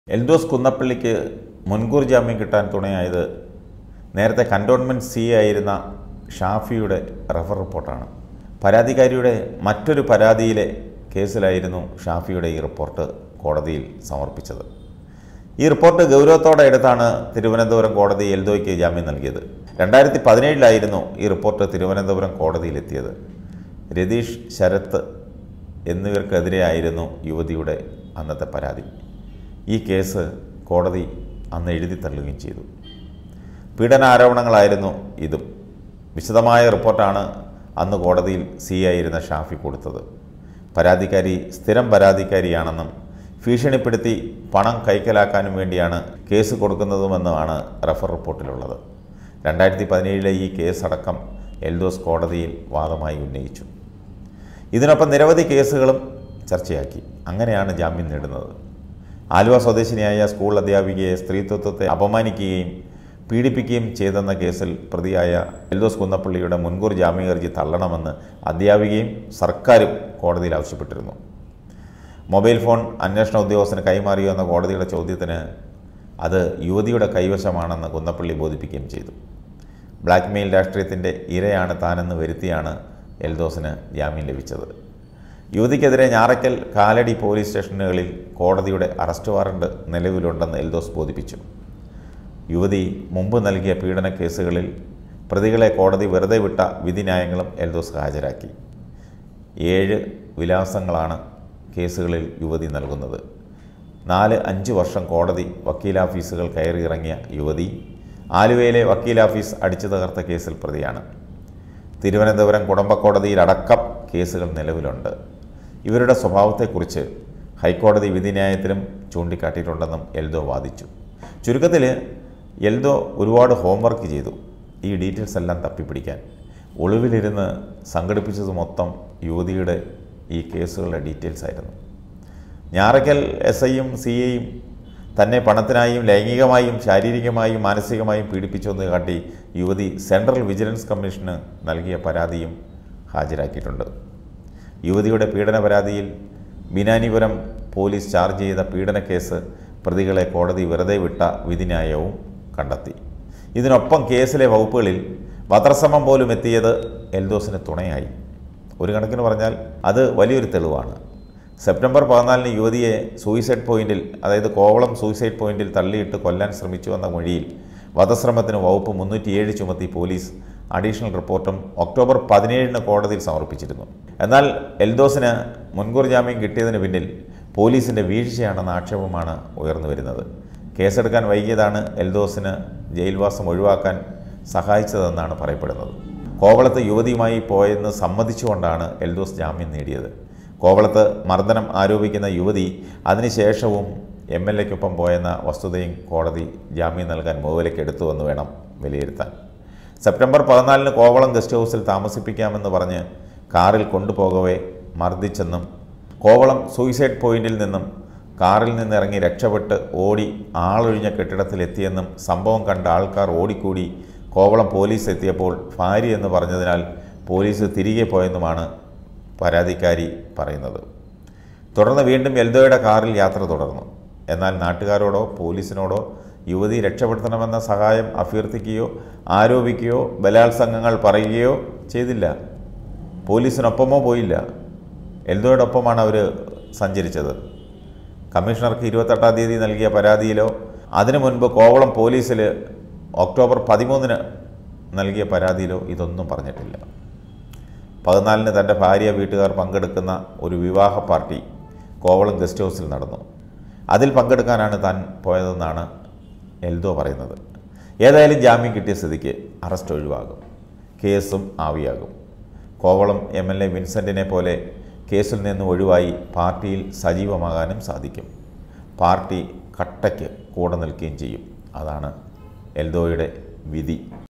എൽദോസ് കുന്നപ്പള്ളിക്ക് മുൻകൂർ ജാമ്യം കിട്ടാൻ തുണയായത് നേരത്തെ കൻ്റോൺമെൻറ്റ് സി ആയിരുന്ന ഷാഫിയുടെ റഫർ റിപ്പോർട്ടാണ്. പരാതിക്കാരിയുടെ മറ്റൊരു പരാതിയിലെ കേസിലായിരുന്നു ഷാഫിയുടെ ഈ റിപ്പോർട്ട് കോടതിയിൽ സമർപ്പിച്ചത്. ഈ റിപ്പോർട്ട് ഗൗരവത്തോടെ എടുത്താണ് തിരുവനന്തപുരം കോടതി എൽദോയ്ക്ക് ജാമ്യം നൽകിയത്. 2017 ഈ റിപ്പോർട്ട് തിരുവനന്തപുരം കോടതിയിലെത്തിയത്. രതീഷ്, ശരത്ത് എന്നിവർക്കെതിരെയായിരുന്നു യുവതിയുടെ അന്നത്തെ പരാതി. ഈ കേസ് കോടതി അന്ന് എഴുതി തള്ളുകയും ചെയ്തു. പീഡനാരോപണങ്ങളായിരുന്നു ഇതും. വിശദമായ റിപ്പോർട്ടാണ് അന്ന് കോടതിയിൽ സി ആയിരുന്ന ഷാഫി കൊടുത്തത്. പരാതിക്കാരി സ്ഥിരം പരാതിക്കാരിയാണെന്നും ഭീഷണിപ്പെടുത്തി പണം കൈക്കലാക്കാനും വേണ്ടിയാണ് കേസ് കൊടുക്കുന്നതുമെന്നുമാണ് റഫർ റിപ്പോർട്ടിലുള്ളത്. 2017 ഈ കേസടക്കം എൽദോസ് കോടതിയിൽ വാദമായി ഉന്നയിച്ചു. ഇതിനൊപ്പം നിരവധി കേസുകളും ചർച്ചയാക്കി. അങ്ങനെയാണ് ജാമ്യം നേടുന്നത്. ആലുവ സ്വദേശിനിയായ സ്കൂൾ അധ്യാപികയെ സ്ത്രീത്വത്തെ അപമാനിക്കുകയും പീഡിപ്പിക്കുകയും ചെയ്തെന്ന കേസിൽ പ്രതിയായ എൽദോസ് കുന്നപ്പള്ളിയുടെ മുൻകൂർ ജാമ്യഹർജി തള്ളണമെന്ന് അധ്യാപികയും സർക്കാരും കോടതിയിൽ ആവശ്യപ്പെട്ടിരുന്നു. മൊബൈൽ ഫോൺ അന്വേഷണ ഉദ്യോഗസ്ഥന് കൈമാറിയോ എന്ന കോടതിയുടെ ചോദ്യത്തിന് അത് യുവതിയുടെ കൈവശമാണെന്ന് കുന്നപ്പള്ളി ബോധിപ്പിക്കുകയും ചെയ്തു. ബ്ലാക്ക് മെയിൽ രാഷ്ട്രീയത്തിൻ്റെ ഇരയാണ് താനെന്ന് വരുത്തിയാണ് എൽദോസിന് ജാമ്യം ലഭിച്ചത്. യുവതിക്കെതിരെ ഞാറയ്ക്കൽ, കാലടി പോലീസ് സ്റ്റേഷനുകളിൽ കോടതിയുടെ അറസ്റ്റ് വാറണ്ട് നിലവിലുണ്ടെന്ന് എൽദോസ് ബോധിപ്പിച്ചു. യുവതി മുമ്പ് നൽകിയ പീഡന കേസുകളിൽ പ്രതികളെ കോടതി വെറുതെ വിട്ട വിധിന്യായങ്ങളും എൽദോസ് ഹാജരാക്കി. 7 വിലാസങ്ങളാണ് കേസുകളിൽ യുവതി നൽകുന്നത്. 4-5 വർഷം കോടതി വക്കീലാഫീസുകൾ കയറിയിറങ്ങിയ യുവതി ആലുവയിലെ വക്കീലാഫീസ് അടിച്ചു തകർത്ത കേസിൽ പ്രതിയാണ്. തിരുവനന്തപുരം കുടുംബക്കോടതിയിലടക്കം കേസുകൾ നിലവിലുണ്ട്. ഇവരുടെ സ്വഭാവത്തെക്കുറിച്ച് ഹൈക്കോടതി വിധിന്യായത്തിലും ചൂണ്ടിക്കാട്ടിയിട്ടുണ്ടെന്നും എൽദോ വാദിച്ചു. ചുരുക്കത്തിൽ എൽദോ ഒരുപാട് ഹോംവർക്ക് ചെയ്തു ഈ ഡീറ്റെയിൽസ് എല്ലാം തപ്പിപ്പിടിക്കാൻ. ഒളിവിലിരുന്ന് സംഘടിപ്പിച്ചത് മൊത്തം യുവതിയുടെ ഈ കേസുകളുടെ ഡീറ്റെയിൽസ് ആയിരുന്നു. ഞാറയ്ക്കൽ SIയും CAയും തന്നെ പണത്തിനായും ലൈംഗികമായും ശാരീരികമായും മാനസികമായും പീഡിപ്പിച്ചുവെന്ന് കാട്ടി യുവതി സെൻട്രൽ വിജിലൻസ് കമ്മീഷന് നൽകിയ പരാതിയും ഹാജരാക്കിയിട്ടുണ്ട്. യുവതിയുടെ പീഡന പരാതിയിൽ ബിനാനിപുരം പോലീസ് ചാർജ് ചെയ്ത പീഡന കേസ് പ്രതികളെ കോടതി വെറുതെ വിട്ട വിധിന്യായവും കണ്ടെത്തി. ഇതിനൊപ്പം കേസിലെ വകുപ്പുകളിൽ വധശ്രമം പോലും എത്തിയത് എൽദോസിന് തുണയായി. ഒരു കണക്കിന് പറഞ്ഞാൽ അത് വലിയൊരു തെളിവാണ്. സെപ്റ്റംബർ 14 യുവതിയെ സൂയിസൈഡ് പോയിന്റിൽ, അതായത് കോവളം സൂയിസൈഡ് പോയിന്റിൽ തള്ളിയിട്ട് കൊല്ലാൻ ശ്രമിച്ചുവെന്ന മൊഴിയിൽ വധശ്രമത്തിന് വകുപ്പ് 307 ചുമത്തി പോലീസ് അഡീഷണൽ റിപ്പോർട്ടും ഒക്ടോബർ 17 കോടതിയിൽ സമർപ്പിച്ചിരുന്നു. എന്നാൽ എൽദോസിന് മുൻകൂർ ജാമ്യം കിട്ടിയതിന് പിന്നിൽ പോലീസിൻ്റെ വീഴ്ചയാണെന്ന ആക്ഷേപമാണ് ഉയർന്നു വരുന്നത്. കേസെടുക്കാൻ വൈകിയതാണ് എൽദോസിന് ജയിൽവാസം ഒഴിവാക്കാൻ സഹായിച്ചതെന്നാണ് പറയപ്പെടുന്നത്. കോവളത്ത് യുവതിയുമായി പോയെന്ന് സമ്മതിച്ചുകൊണ്ടാണ് എൽദോസ് ജാമ്യം നേടിയത്. കോവളത്ത് മർദ്ദനം ആരോപിക്കുന്ന യുവതി അതിനുശേഷവും MLAക്കൊപ്പം പോയെന്ന വസ്തുതയും കോടതി ജാമ്യം നൽകാൻ മുഖവിലക്കെടുത്തുവെന്ന് വേണം വിലയിരുത്താൻ. സെപ്റ്റംബർ 14 കോവളം ഗസ്റ്റ് ഹൗസിൽ താമസിപ്പിക്കാമെന്ന് പറഞ്ഞ് കാറിൽ കൊണ്ടുപോകവേ മർദ്ദിച്ചെന്നും കോവളം സൂയിസൈഡ് പോയിന്റിൽ നിന്നും കാറിൽ നിന്നിറങ്ങി രക്ഷപ്പെട്ട് ഓടി ആളൊഴിഞ്ഞ കെട്ടിടത്തിലെത്തിയെന്നും സംഭവം കണ്ട ആൾക്കാർ ഓടിക്കൂടി കോവളം പോലീസ് എത്തിയപ്പോൾ ഭാര്യ എന്ന് പറഞ്ഞതിനാൽ പോലീസ് തിരികെ പോയെന്നുമാണ് പരാതിക്കാരി പറയുന്നത്. തുടർന്ന് വീണ്ടും എൽദോയുടെ കാറിൽ യാത്ര തുടർന്നു. എന്നാൽ നാട്ടുകാരോടോ പോലീസിനോടോ യുവതി രക്ഷപ്പെടുത്തണമെന്ന സഹായം അഭ്യർത്ഥിക്കുകയോ ആരോപിക്കുകയോ ബലാത്സംഗങ്ങൾ പറയുകയോ ചെയ്തില്ല. പോലീസിനൊപ്പമോ പോയില്ല. എൽദോയോടൊപ്പമാണ് അവർ സഞ്ചരിച്ചത്. കമ്മീഷണർക്ക് 28-ാം തീയതി നൽകിയ പരാതിയിലോ അതിനു മുൻപ് കോവളം പോലീസിൽ ഒക്ടോബർ 13 നൽകിയ പരാതിയിലോ ഇതൊന്നും പറഞ്ഞിട്ടില്ല. 14 തൻ്റെ ഭാര്യ വീട്ടുകാർ പങ്കെടുക്കുന്ന ഒരു വിവാഹ പാർട്ടി കോവളം ഗസ്റ്റ് ഹൗസിൽ നടന്നു. അതിൽ പങ്കെടുക്കാനാണ് താൻ പോയതെന്നാണ് എൽദോ പറയുന്നത്. ഏതായാലും ജാമ്യം കിട്ടിയ സ്ഥിതിക്ക് അറസ്റ്റ് ഒഴിവാകും, കേസും ആവിയാകും. കോവളം MLA വിൻസെൻറ്റിനെ പോലെ കേസിൽ നിന്ന് ഒഴിവായി പാർട്ടിയിൽ സജീവമാകാനും സാധിക്കും. പാർട്ടി കട്ടയ്ക്ക് കൂടെ നിൽക്കുകയും ചെയ്യും. അതാണ് എൽദോയുടെ വിധി.